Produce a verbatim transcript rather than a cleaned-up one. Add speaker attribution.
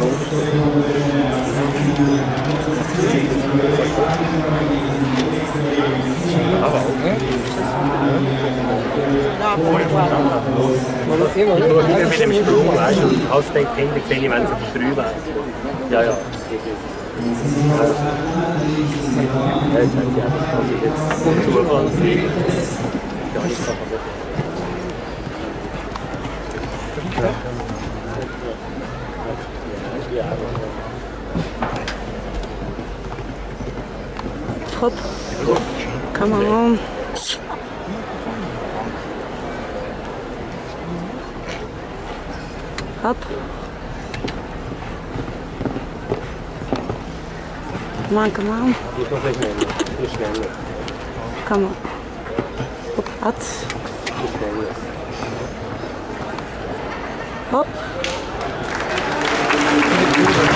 Speaker 1: Aber okay.
Speaker 2: Immer wieder mit dem Sprung, weißt du, als denkt, Kinder sehe ich, wenn sie auf drei wären. Ja, ja. Ja, jetzt haben sie einfach quasi jetzt Zufall. Ja, ich kann aber
Speaker 3: Hop. Come on. Hop. Come on, come on.
Speaker 2: Hier noch nicht schneller. Hier schneller.
Speaker 3: Come on. Hop, hat.
Speaker 2: Hier schneller.
Speaker 3: Hop.